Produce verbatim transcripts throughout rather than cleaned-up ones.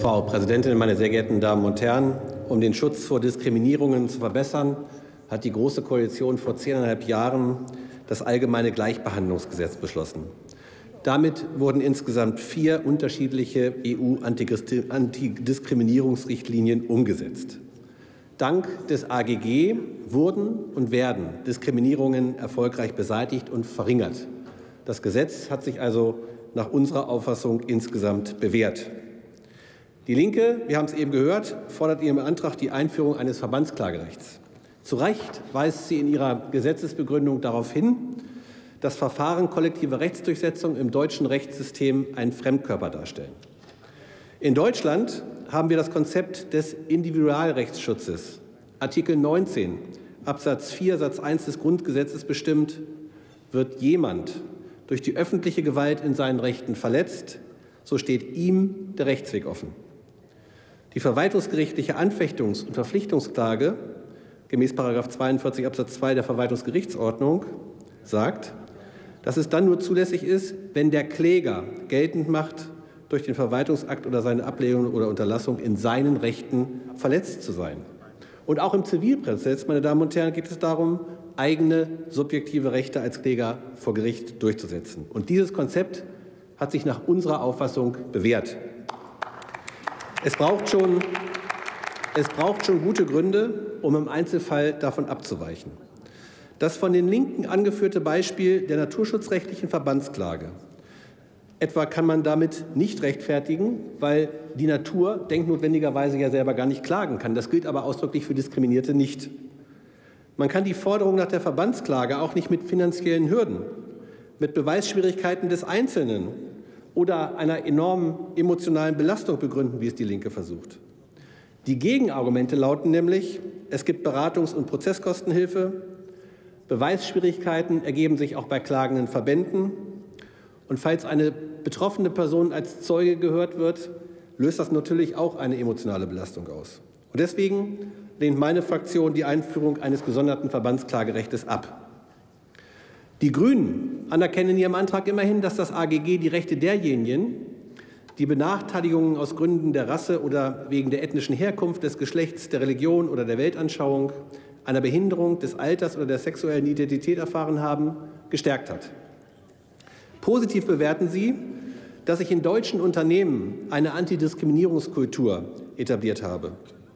Frau Präsidentin, meine sehr geehrten Damen und Herren! Um den Schutz vor Diskriminierungen zu verbessern, hat die Große Koalition vor zehneinhalb Jahren das Allgemeine Gleichbehandlungsgesetz beschlossen. Damit wurden insgesamt vier unterschiedliche E U-Antidiskriminierungsrichtlinien umgesetzt. Dank des A G G wurden und werden Diskriminierungen erfolgreich beseitigt und verringert. Das Gesetz hat sich also nach unserer Auffassung insgesamt bewährt. Die Linke, wir haben es eben gehört, fordert in ihrem Antrag die Einführung eines Verbandsklagerechts. Zu Recht weist sie in ihrer Gesetzesbegründung darauf hin, dass Verfahren kollektiver Rechtsdurchsetzung im deutschen Rechtssystem einen Fremdkörper darstellen. In Deutschland haben wir das Konzept des Individualrechtsschutzes. Artikel neunzehn Absatz vier Satz eins des Grundgesetzes bestimmt, wird jemand durch die öffentliche Gewalt in seinen Rechten verletzt, so steht ihm der Rechtsweg offen. Die verwaltungsgerichtliche Anfechtungs- und Verpflichtungsklage gemäß Paragraph zweiundvierzig Absatz zwei der Verwaltungsgerichtsordnung sagt, dass es dann nur zulässig ist, wenn der Kläger geltend macht, durch den Verwaltungsakt oder seine Ablehnung oder Unterlassung in seinen Rechten verletzt zu sein. Und auch im Zivilprozess, meine Damen und Herren, geht es darum, eigene subjektive Rechte als Kläger vor Gericht durchzusetzen. Und dieses Konzept hat sich nach unserer Auffassung bewährt. Es braucht schon, es braucht schon gute Gründe, um im Einzelfall davon abzuweichen. Das von den Linken angeführte Beispiel der naturschutzrechtlichen Verbandsklage etwa kann man damit nicht rechtfertigen, weil die Natur denknotwendigerweise ja selber gar nicht klagen kann. Das gilt aber ausdrücklich für Diskriminierte nicht. Man kann die Forderung nach der Verbandsklage auch nicht mit finanziellen Hürden, mit Beweisschwierigkeiten des Einzelnen oder einer enormen emotionalen Belastung begründen, wie es die Linke versucht. Die Gegenargumente lauten nämlich, es gibt Beratungs- und Prozesskostenhilfe, Beweisschwierigkeiten ergeben sich auch bei klagenden Verbänden. Und falls eine betroffene Person als Zeuge gehört wird, löst das natürlich auch eine emotionale Belastung aus. Und deswegen lehnt meine Fraktion die Einführung eines gesonderten Verbandsklagerechtes ab. Die Grünen anerkennen in ihrem Antrag immerhin, dass das A G G die Rechte derjenigen, die Benachteiligungen aus Gründen der Rasse oder wegen der ethnischen Herkunft, des Geschlechts, der Religion oder der Weltanschauung, einer Behinderung, des Alters oder der sexuellen Identität erfahren haben, gestärkt hat. Positiv bewerten Sie, dass sich in deutschen Unternehmen eine Antidiskriminierungskultur etabliert habe.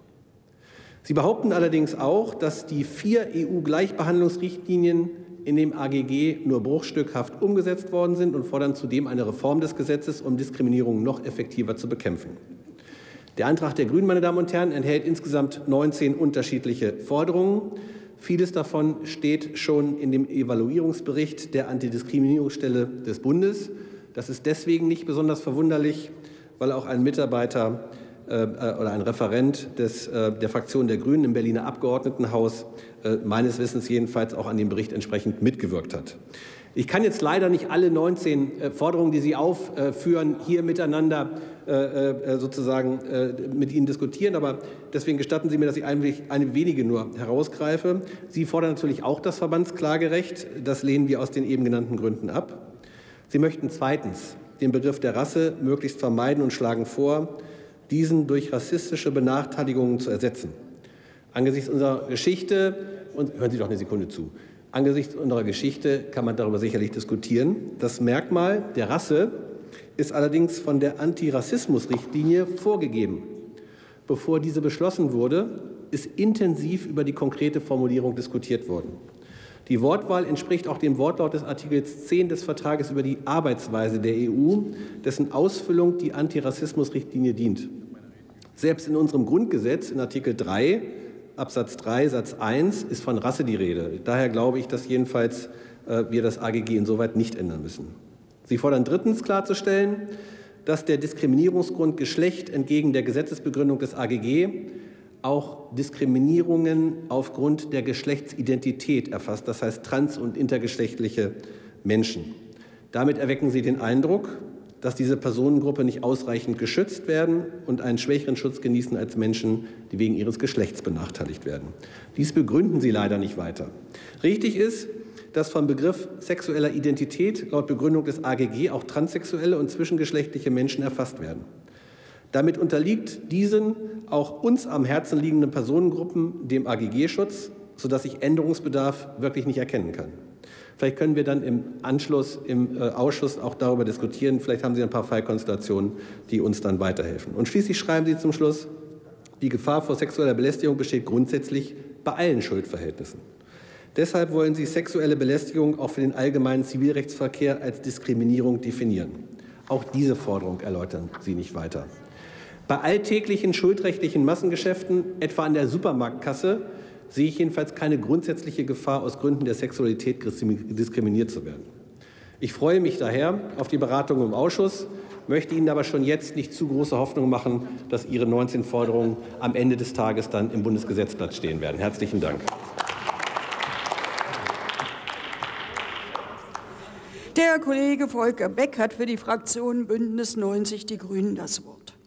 Sie behaupten allerdings auch, dass die vier E U-Gleichbehandlungsrichtlinien in dem A G G nur bruchstückhaft umgesetzt worden sind und fordern zudem eine Reform des Gesetzes, um Diskriminierung noch effektiver zu bekämpfen. Der Antrag der Grünen, meine Damen und Herren, enthält insgesamt neunzehn unterschiedliche Forderungen. Vieles davon steht schon in dem Evaluierungsbericht der Antidiskriminierungsstelle des Bundes. Das ist deswegen nicht besonders verwunderlich, weil auch ein Mitarbeiter äh, oder ein Referent des, äh, der Fraktion der Grünen im Berliner Abgeordnetenhaus äh, meines Wissens jedenfalls auch an dem Bericht entsprechend mitgewirkt hat. Ich kann jetzt leider nicht alle neunzehn Forderungen, die Sie aufführen, hier miteinander sozusagen mit Ihnen diskutieren. Aber deswegen gestatten Sie mir, dass ich eine wenige nur herausgreife. Sie fordern natürlich auch das Verbandsklagerecht. Das lehnen wir aus den eben genannten Gründen ab. Sie möchten zweitens den Begriff der Rasse möglichst vermeiden und schlagen vor, diesen durch rassistische Benachteiligungen zu ersetzen. Angesichts unserer Geschichte, und hören Sie doch eine Sekunde zu, Angesichts unserer Geschichte kann man darüber sicherlich diskutieren. Das Merkmal der Rasse ist allerdings von der Antirassismus-Richtlinie vorgegeben. Bevor diese beschlossen wurde, ist intensiv über die konkrete Formulierung diskutiert worden. Die Wortwahl entspricht auch dem Wortlaut des Artikels zehn des Vertrages über die Arbeitsweise der E U, dessen Ausfüllung die Antirassismus-Richtlinie dient. Selbst in unserem Grundgesetz, in Artikel drei, Absatz drei Satz eins ist von Rasse die Rede. Daher glaube ich, dass jedenfalls äh, wir das A G G insoweit nicht ändern müssen. Sie fordern drittens klarzustellen, dass der Diskriminierungsgrund Geschlecht entgegen der Gesetzesbegründung des A G G auch Diskriminierungen aufgrund der Geschlechtsidentität erfasst, das heißt trans- und intergeschlechtliche Menschen. Damit erwecken Sie den Eindruck, dass diese Personengruppe nicht ausreichend geschützt werden und einen schwächeren Schutz genießen als Menschen, die wegen ihres Geschlechts benachteiligt werden. Dies begründen Sie leider nicht weiter. Richtig ist, dass vom Begriff sexueller Identität laut Begründung des A G G auch transsexuelle und zwischengeschlechtliche Menschen erfasst werden. Damit unterliegt diesen auch uns am Herzen liegenden Personengruppen dem A G G-Schutz, sodass ich Änderungsbedarf wirklich nicht erkennen kann. Vielleicht können wir dann im Anschluss im Ausschuss auch darüber diskutieren. Vielleicht haben Sie ein paar Fallkonstellationen, die uns dann weiterhelfen. Und schließlich schreiben Sie zum Schluss, die Gefahr vor sexueller Belästigung besteht grundsätzlich bei allen Schuldverhältnissen. Deshalb wollen Sie sexuelle Belästigung auch für den allgemeinen Zivilrechtsverkehr als Diskriminierung definieren. Auch diese Forderung erläutern Sie nicht weiter. Bei alltäglichen schuldrechtlichen Massengeschäften, etwa an der Supermarktkasse, sehe ich jedenfalls keine grundsätzliche Gefahr, aus Gründen der Sexualität diskriminiert zu werden. Ich freue mich daher auf die Beratung im Ausschuss, möchte Ihnen aber schon jetzt nicht zu große Hoffnung machen, dass Ihre neunzehn Forderungen am Ende des Tages dann im Bundesgesetzblatt stehen werden. Herzlichen Dank. Der Kollege Volker Beck hat für die Fraktion Bündnis neunzig Die Grünen das Wort.